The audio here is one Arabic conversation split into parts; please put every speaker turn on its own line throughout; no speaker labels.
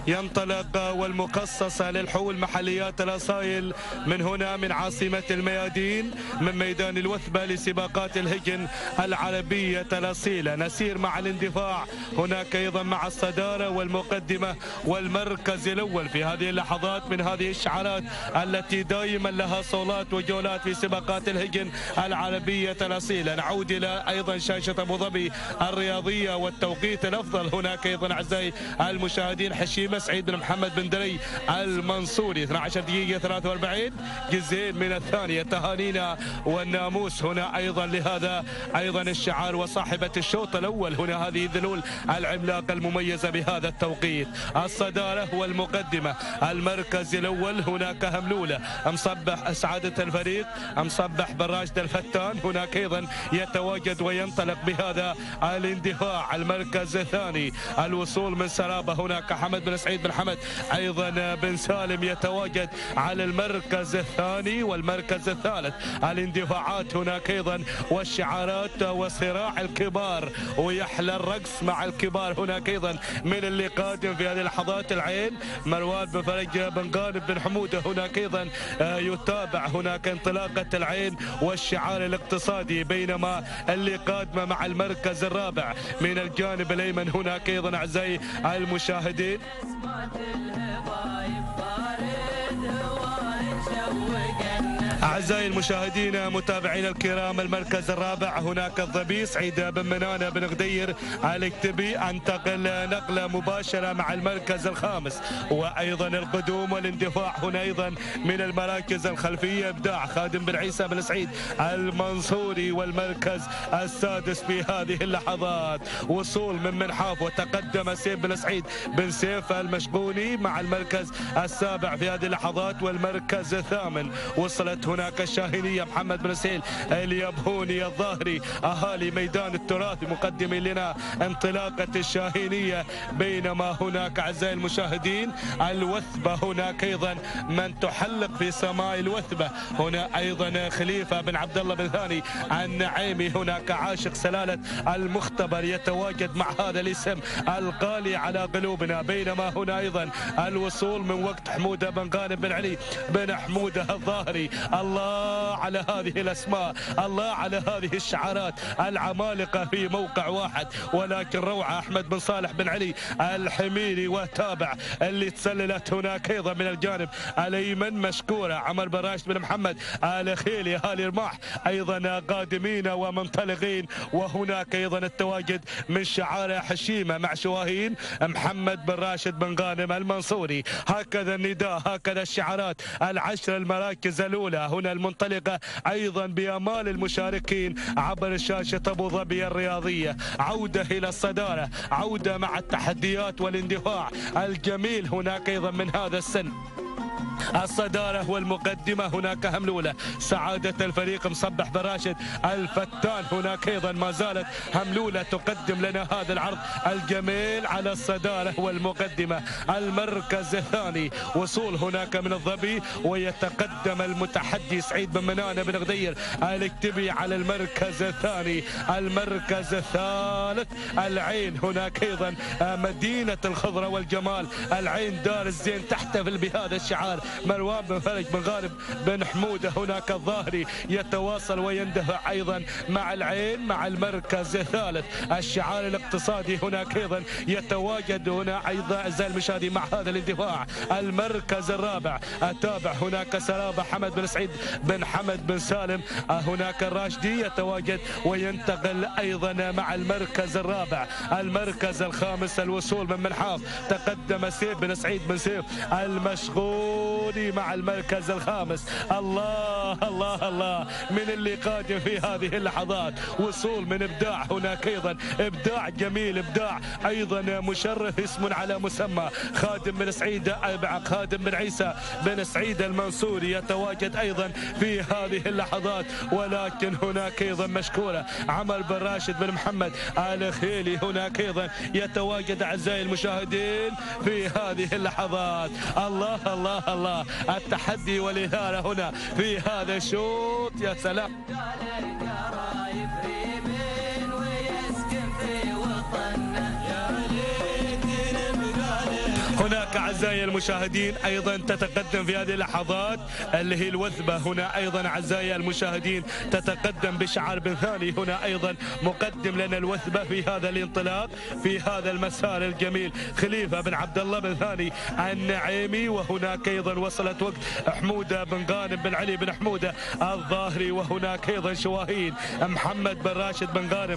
ينطلق والمخصصة للحول محليات الأصايل من هنا من عاصمة الميادين من ميدان الوثبة لسباقات الهجن العربية الأصيلة. نسير مع الاندفاع هناك أيضا مع الصدارة والمقدمة والمركز الأول في هذه اللحظات من هذه الشعارات التي دائما لها صولات وجولات في سباقات الهجن العربية الأصيلة. نعود إلى أيضا شاشة أبو ظبي الرياضية والتوقيت الأفضل. هناك أيضا أعزائي المشاهدين حشيمة سعيد بن محمد بن دري المنصوري 12 دقيقة 43 جزئين من الثانية. تهانينا والناموس هنا أيضا لهذا أيضا الشعار وصاحبة الشوط الأول هنا هذه الذلول العملاقة المميزة بهذا التوقيت. الصدارة والمقدمة المركز الأول هناك هملولة مصبح سعادة الفريق مصبح بن راشد الفتان هناك أيضا يتواجد وينطلق بهذا الاندفاع. المركز الثاني الوصول من سرابة هناك حمد بن سعيد بن حمد أيضا بن سالم يتواجد على المركز الثاني والمركز الثالث. الاندفاعات هناك أيضا والشعارات وصراع الكبار ويحلى الرقص مع الكبار هناك أيضا من اللي قادم في هذه اللحظات. العين مروان بن فرج بن غانم بن حمودة هناك أيضا يتابع هناك انطلاقة العين والشعار الاقتصادي بينما اللي قادمة مع المركز الرابع من الجانب الأيمن هناك أيضا أعزائي المشاهدين أعزائي المشاهدين متابعينا الكرام المركز الرابع هناك الظبي سعيد بن منانة بن غدير الكتبي انتقل نقلة مباشرة مع المركز الخامس. وأيضا القدوم والاندفاع هنا أيضا من المراكز الخلفية إبداع خادم بن عيسى بن سعيد المنصوري والمركز السادس في هذه اللحظات. وصول من منحاف وتقدم سيف بن سعيد بن سيف المشقوني مع المركز السابع في هذه اللحظات والمركز الثامن. وصلت هناك الشاهينية محمد بن سهيل اليابهوني الظاهري أهالي ميدان التراث مقدمين لنا انطلاقة الشاهينية بينما هناك أعزائي المشاهدين الوثبة هناك أيضا من تحلق في سماء الوثبة هنا أيضا خليفة بن عبد الله بن ثاني النعيمي هناك عاشق سلالة المختبر يتواجد مع هذا الاسم الغالي على قلوبنا. بينما هنا أيضا الوصول من وقت حمودة بن غانم بن علي بن حمودة الظاهري. الله على هذه الأسماء الله على هذه الشعارات العمالقة في موقع واحد ولكن روعة. أحمد بن صالح بن علي الحميري وتابع اللي تسللت هناك أيضا من الجانب الأيمن مشكورة عمر بن راشد بن محمد الخيلي أهالي رماح أيضا قادمين ومنطلقين. وهناك أيضا التواجد من شعار حشيمة مع شواهين محمد بن راشد بن غانم المنصوري. هكذا النداء هكذا الشعارات العشر المراكز الأولى هنا المنطلقة أيضا بأمال المشاركين عبر شاشة أبو ظبي الرياضية. عودة إلى الصدارة عودة مع التحديات والاندفاع الجميل هناك أيضا من هذا السن. الصدارة والمقدمة هناك هملولة سعادة الفريق مصبح بن راشد الفتان هناك أيضا ما زالت هملولة تقدم لنا هذا العرض الجميل على الصدارة والمقدمة. المركز الثاني وصول هناك من الظبي ويتقدم المتحدي سعيد بن منانة بن غدير الكتبي على المركز الثاني. المركز الثالث العين هناك أيضا مدينة الخضرة والجمال العين دار الزين تحتفل بهذا الشعار. مروان بن فرج بن غانم بن حمودة هناك الظاهري يتواصل ويندفع أيضا مع العين مع المركز الثالث. الشعار الاقتصادي هناك أيضا يتواجد هنا أيضا أعزائي المشاهدين مع هذا الاندفاع. المركز الرابع أتابع هناك سرابة حمد بن سعيد بن حمد بن سالم هناك الراشدي يتواجد وينتقل أيضا مع المركز الرابع. المركز الخامس الوصول من منحاف تقدم سيف بن سعيد بن سيف المشغول مع المركز الخامس. الله الله الله من اللي قادم في هذه اللحظات. وصول من إبداع هناك أيضا إبداع جميل إبداع أيضا مشرف اسم على مسمى خادم بن سعيد خادم بن عيسى بن سعيد المنصوري يتواجد أيضا في هذه اللحظات. ولكن هناك أيضا مشكورة عمر بن راشد بن محمد الخيلي هناك أيضا يتواجد أعزائي المشاهدين في هذه اللحظات. الله الله الله التحدي والإثارة هنا في هذا الشوط يا سلام. هناك أعزائي المشاهدين أيضا تتقدم في هذه اللحظات اللي هي الوثبة. هنا أيضا أعزائي المشاهدين تتقدم بشعار بن ثاني. هنا أيضا مقدم لنا الوثبة في هذا الانطلاق في هذا المسار الجميل خليفة بن عبد الله بن ثاني النعيمي. وهناك أيضا وصلت وقت حمودة بن غانم بن علي بن حمودة الظاهري. وهناك أيضا شواهين محمد بن راشد بن غانم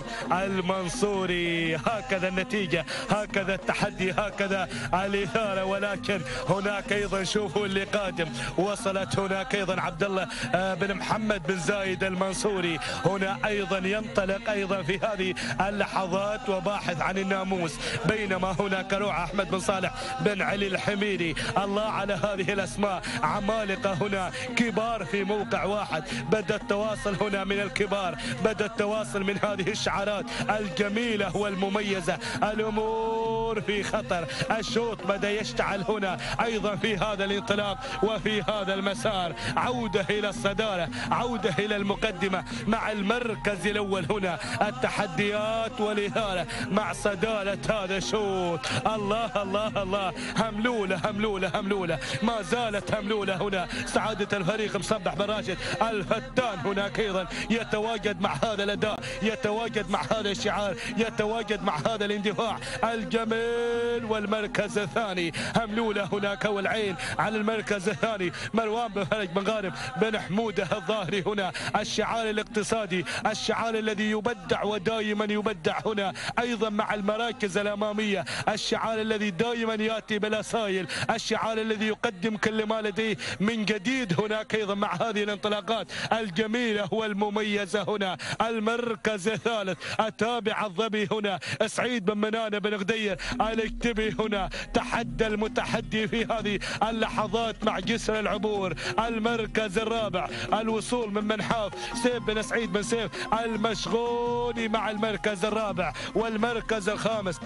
المنصوري. هكذا النتيجة، هكذا التحدي، هكذا الإثارة. ولكن هناك أيضا شوفوا اللي قادم. وصلت هناك أيضا عبد الله بن محمد بن زايد المنصوري. هنا أيضا ينطلق أيضا في هذه اللحظات وباحث عن الناموس. بينما هناك روعة أحمد بن صالح بن علي الحميري. الله على هذه الأسماء، عمالقة هنا كبار في موقع واحد. بدأ التواصل هنا من الكبار، بدأ التواصل من هذه الشعارات الجميلة والمميزة. الأمور في خطر، الشوط بدأ يشتعل هنا أيضا في هذا الانطلاق وفي هذا المسار. عودة إلى الصدارة، عودة إلى المقدمة مع المركز الأول. هنا التحديات والإثارة مع صدارة هذا الشوط. الله الله الله، هملولة هملولة هملولة، ما زالت هملولة. هنا سعادة الفريق مصبح بن راشد الفتان هناك أيضا يتواجد مع هذا الأداء، يتواجد مع هذا الشعار، يتواجد مع هذا الاندفاع الجميل. والمركز الثاني هملولة هناك، والعين على المركز الثاني مروان بن فرج بن غانم بن حمودة الظاهري. هنا الشعار الاقتصادي، الشعار الذي يبدع ودائما يبدع. هنا أيضا مع المراكز الأمامية، الشعار الذي دائما يأتي بالأصايل، الشعار الذي يقدم كل ما لديه من جديد. هناك أيضا مع هذه الانطلاقات الجميلة والمميزة. هنا المركز الثالث التابع الظبي. هنا سعيد بن منانة بن غدير الاكتبي. هنا تحدى المتحدي في هذه اللحظات مع جسر العبور. المركز الرابع الوصول من منحاف سيف بن سعيد بن سيف المشغوني مع المركز الرابع. والمركز الخامس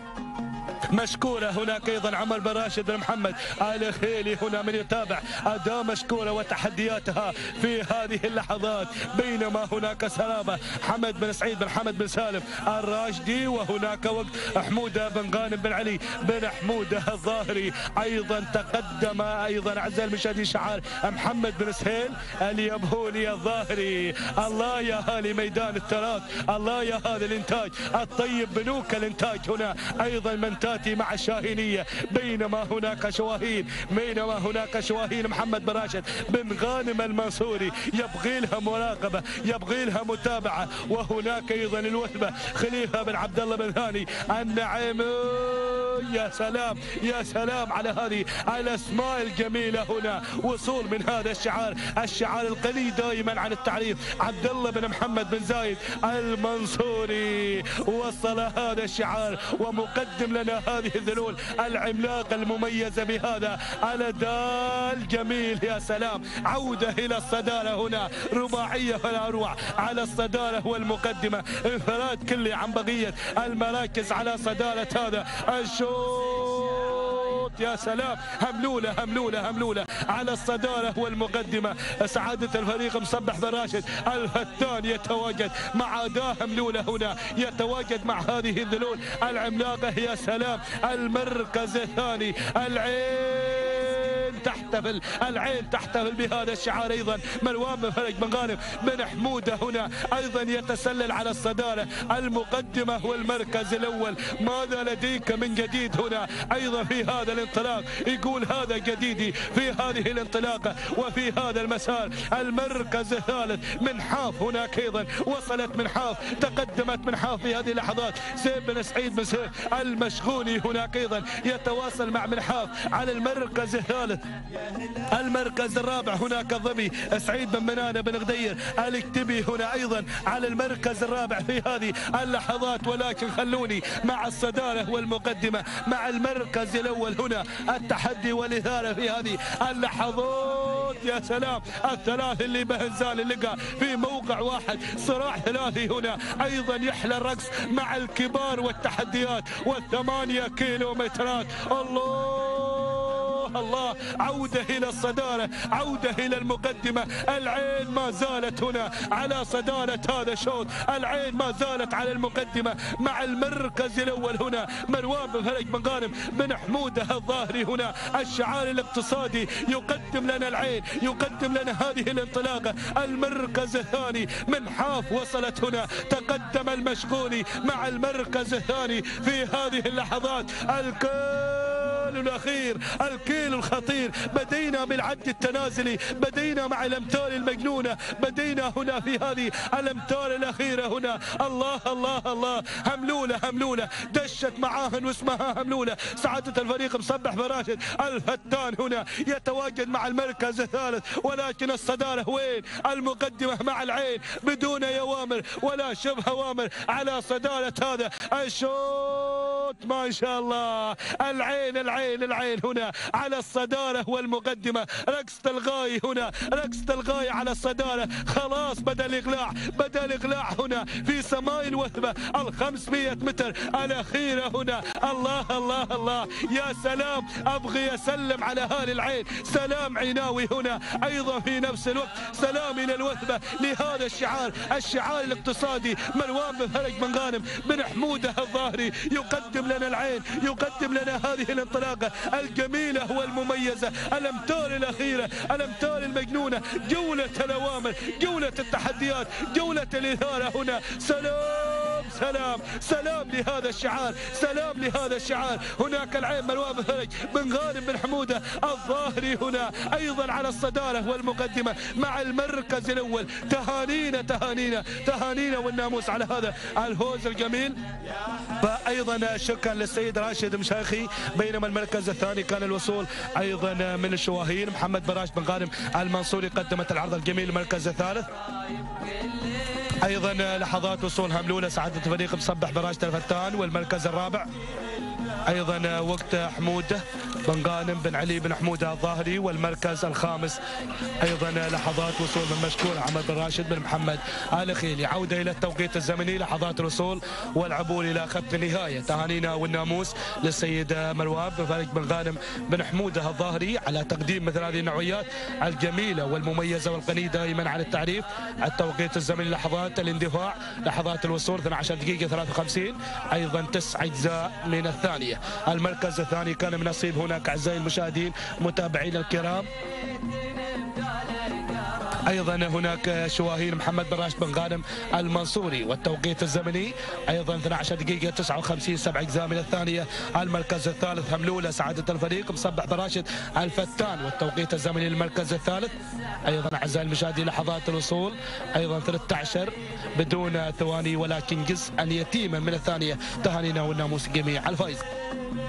مشكورة هناك أيضا عمر بن راشد بن محمد الخيلي. هنا من يتابع أداء مشكورة وتحدياتها في هذه اللحظات. بينما هناك سرابة حمد بن سعيد بن حمد بن سالم الراشدي. وهناك وقت حمودة بن غانم بن علي بن حمودة الظاهري. أيضا تقدم أيضا أعزائي المشاهدين شعار محمد بن سهيل اليبهوني الظاهري. الله يا هالي ميدان التراث، الله يا هذا الانتاج الطيب، بنوك الانتاج. هنا أيضا من تاتي مع الشاهينية. بينما هناك شواهين محمد بن راشد بن غانم المنصوري يبغي لها مراقبة، يبغي لها متابعة. وهناك أيضا الوثبة خليفة بن عبد الله بن ثاني النعيمي. يا سلام يا سلام على هذه الأسماء الجميلة. هنا وصول من هذا الشعار القليل دائما عن التعريف. عبد الله بن محمد بن زايد المنصوري وصل هذا الشعار ومقدم لنا هذه الذلول العملاقة المميزة بهذا الأداء الجميل. يا سلام، عودة إلى الصدارة. هنا رباعية فلا أروع على الصدارة والمقدمة، انفراد كلي عن بقية المراكز على صدارة هذا الشوط. يا سلام، هملولة هملولة هملولة على الصدارة والمقدمة. سعادة الفريق مصبح بن راشد الفتان يتواجد مع أداء هملولة. هنا يتواجد مع هذه الذلول العملاقة. يا سلام، المركز الثاني العين تحتفل بهذا الشعار. ايضا مروان بن فرج بن غانم بن حموده هنا ايضا يتسلل على الصداره المقدمه والمركز الاول. ماذا لديك من جديد هنا ايضا في هذا الانطلاق؟ يقول هذا جديدي في هذه الانطلاقه وفي هذا المسار. المركز الثالث منحاف هناك ايضا وصلت منحاف، تقدمت منحاف في هذه اللحظات. سيف بن سعيد بن سيف المشغوني هناك ايضا يتواصل مع منحاف على المركز الثالث. المركز الرابع هناك الظبي سعيد بن منانة بن غدير الاكتبي هنا ايضا على المركز الرابع في هذه اللحظات. ولكن خلوني مع الصدارة والمقدمة مع المركز الاول. هنا التحدي والاثارة في هذه اللحظات. يا سلام، الثلاث اللي بهزال اللقاء في موقع واحد، صراع ثلاثي. هنا ايضا يحلى الرقص مع الكبار والتحديات والثمانية كيلومترات. الله الله عودة إلى الصدارة، عودة إلى المقدمة. العين ما زالت هنا على صدارة هذا الشوط، العين ما زالت على المقدمة مع المركز الأول هنا مروان بن فرج بن غانم بن حمودة الظاهري. هنا الشعار الاقتصادي يقدم لنا العين، يقدم لنا هذه الانطلاقة. المركز الثاني من حاف وصلت هنا، تقدم المشغولي مع المركز الثاني في هذه اللحظات. الأخير، الكيل الخطير. بدينا بالعد التنازلي، بدينا مع الأمتار المجنونة، بدينا هنا في هذه الأمتار الأخيرة هنا. الله الله الله، هملولة هملولة دشت معاهن واسمها هملولة. سعادة الفريق مصبح براشد الفتان هنا يتواجد مع المركز الثالث، ولكن الصدارة وين؟ المقدمة مع العين بدون أوامر ولا شبه أوامر على صدارة هذا الشوط. ما شاء الله، العين هنا على الصدارة والمقدمة. رقصة الغاية هنا، رقصة الغاية على الصدارة. خلاص بدأ الإقلاع هنا في سماء الوثبة 500 متر الأخيرة هنا. الله الله الله، يا سلام، أبغي أسلم على أهل العين. سلام عناوي هنا أيضا في نفس الوقت. سلام إلى الوثبة لهذا الشعار الاقتصادي. مروان بن فرج بن غانم بن حمودة الظاهري يقدم لنا العين، يقدم لنا هذه الانطلاقة الجميلة والمميزة. الأمتار الأخيرة، الأمتار المجنونة، جولة الأوامر، جولة التحديات، جولة الإثارة هنا. سلام لهذا الشعار، سلام لهذا الشعار. هناك العين مروان بن فرج بن غانم بن حمودة الظاهري هنا أيضا على الصدارة والمقدمة مع المركز الأول. تهانينا والناموس على هذا الفوز الجميل. فأيضا شكرا للسيد راشد مشايخي. بينما المركز الثاني كان الوصول أيضا من الشواهين. محمد براش بن غانم المنصوري قدمت العرض الجميل. المركز الثالث أيضا لحظات وصول هملولة سعادة فريق مصبح براشد الفتان. والمركز الرابع أيضا وقت حمودة بن غانم بن علي بن حمودة الظاهري. والمركز الخامس أيضا لحظات وصول من مشكور عمر بن راشد بن محمد الخيلي. عودة إلى التوقيت الزمني، لحظات الوصول والعبور إلى خط النهاية. تهانينا والناموس للسيد مروان بن فرج بن غانم بن حمودة الظاهري على تقديم مثل هذه النوعيات الجميلة والمميزة والغنية دائما عن التعريف. التوقيت الزمني لحظات الاندفاع، لحظات الوصول 12 دقيقة 53، أيضا 9 أجزاء من الثانية. المركز الثاني كان من نصيب هناك أعزائي المشاهدين متابعين الكرام أيضا هناك شواهين محمد بن راشد بن غانم المنصوري. والتوقيت الزمني أيضا 12 دقيقة 59، 7 أجزاء من الثانية. المركز الثالث هملولة سعادة الفريق مصبح بن راشد الفتان. والتوقيت الزمني للمركز الثالث أيضا أعزائي المشاهدين لحظات الوصول أيضا 13 بدون ثواني ولكن جزءا يتيما من الثانية. تهانينا والناموس الجميع. الفائز